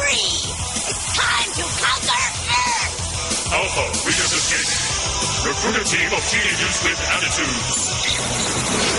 free. It's time to conquer Earth. Alpha, Reader's Escape. Recruit a team of teenagers with attitudes.